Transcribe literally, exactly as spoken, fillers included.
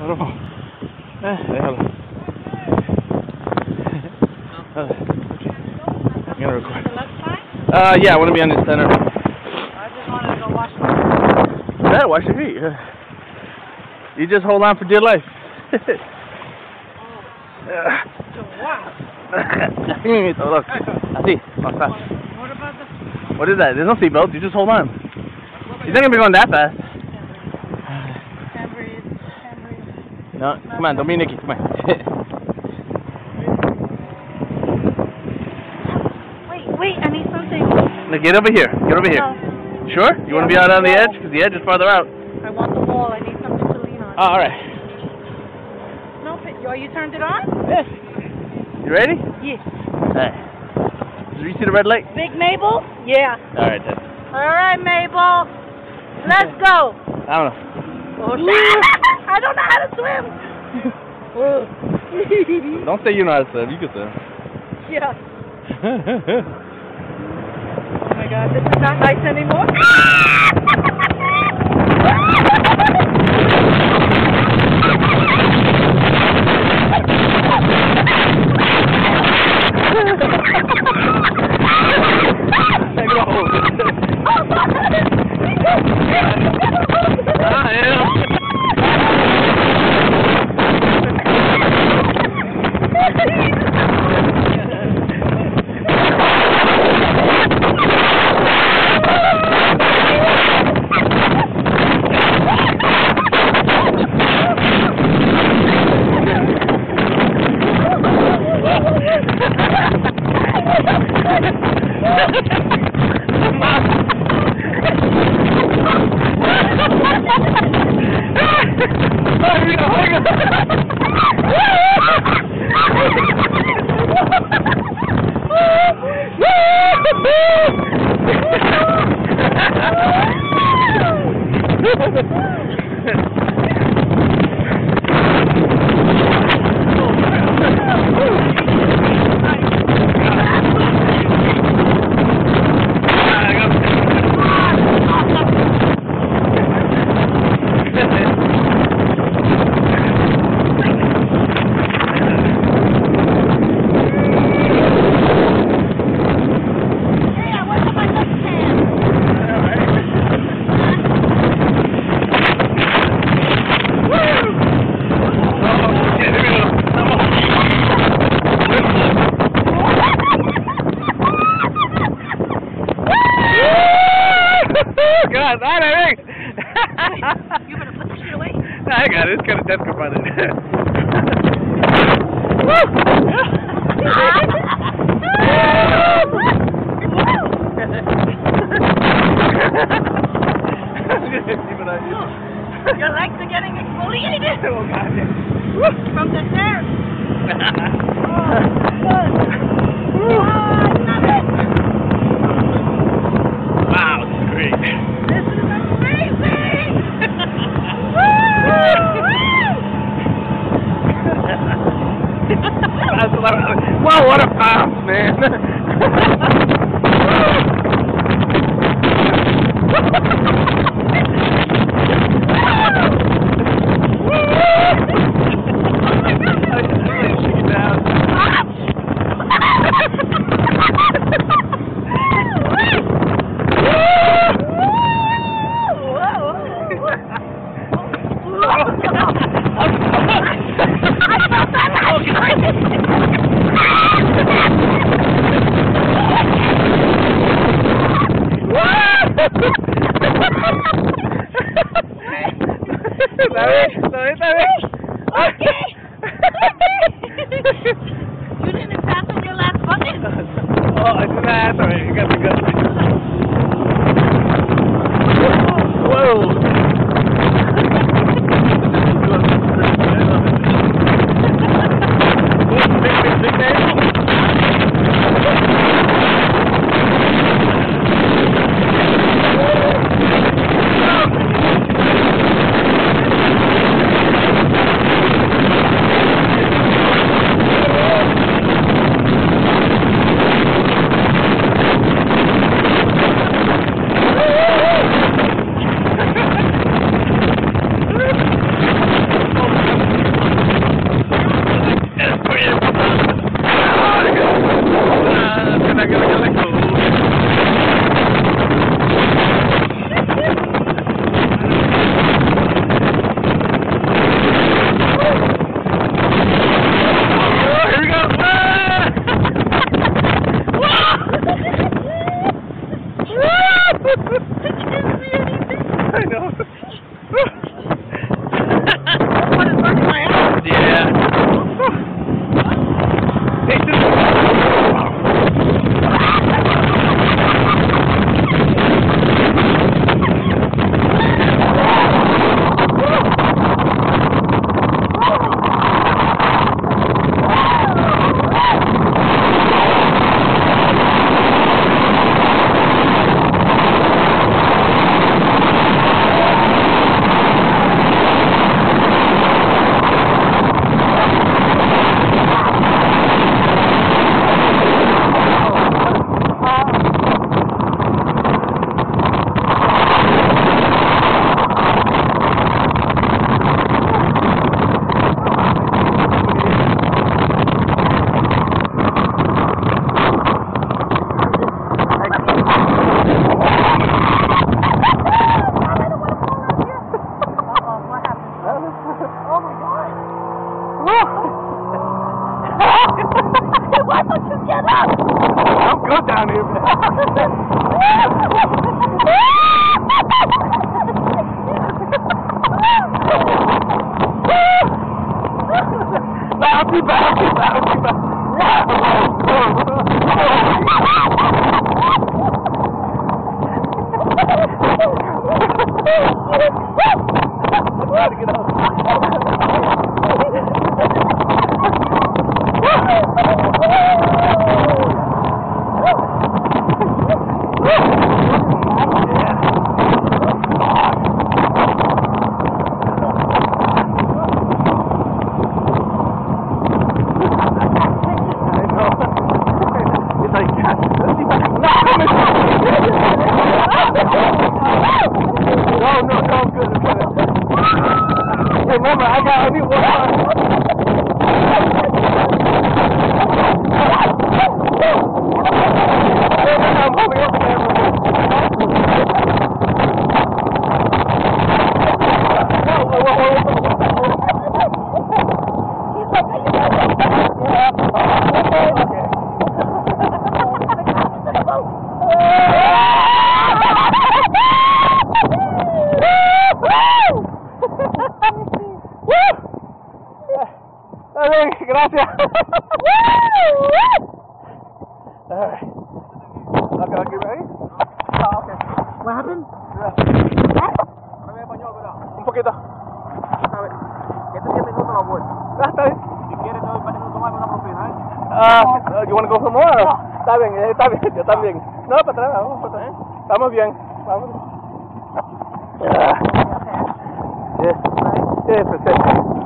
déjalo. Eh, déjalo. I'm gonna record. Uh, yeah, I want to be on the center. I just wanted to go wash my feet. Yeah, wash your feet. You just hold on for dear life. Wow. Así mismo, look. Así, más fast. What about the... What is that? There's no seatbelt. You just hold on. You're not gonna be going that fast. Can't breathe. Can't breathe. No, come on, don't be Nikki. Come on. Wait, wait, I need something. Now get over here. Get over here. No. Sure? You want to be out on the edge? Because the edge is farther out. I want the wall. I need something to lean on. Oh, all right. No, oh, you turned it on? Yes. You ready? Yes. All right. Did you see the red light? Big Mabel? Yeah. All right, then. All right, Mabel. Let's go. I don't know. Oh, shit. I don't know how to swim. Don't say you know how to swim. You can swim. Yeah. Oh my God, this is not nice anymore. God, all right, You better put the shit away. No, I got it. It's kind of desperate on it. Your legs are getting exfoliated. Oh, God. From the stairs. Oh, good. Oh, I love it. Wow, this is great. This is amazing. That's a lot of, wow, what a bounce, man. ¿Está bien? ¿Está bien? ¿Está bien? Okay. You didn't pass on your last button. Oh, I did that. All right, you got the gun. Whoa. Big, big, big man. Gotta get out. No, no, no, I'm good, I'm good. Hey, remember, I got a new one. I'm holding up the Gracias. Alright. Okay, okay, ready? Oh, okay. What happened? Un poquito. Este diez minutos la vuelta. Ah, está bien. Si quieres, te doy para no tomar una propina, ¿eh? Ah, uh, you wanna go for more? No. Está bien, eh, está bien, yo también. No, para atrás, vamos para atrás. Estamos bien, vamos. Ah. Yes, yes, perfecto.